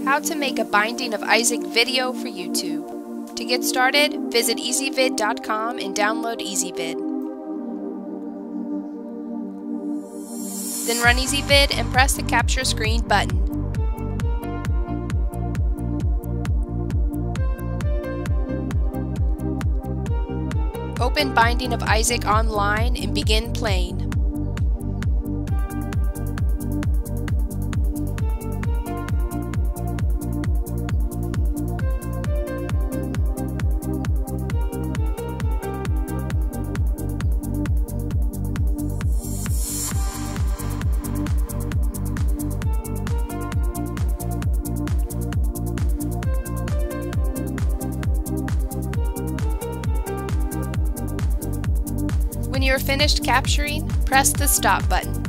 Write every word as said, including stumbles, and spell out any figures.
How to make a Binding of Isaac video for YouTube. To get started, visit ezvid dot com and download ezvid. Then run ezvid and press the capture screen button. Open Binding of Isaac online and begin playing. When you are finished capturing, press the stop button.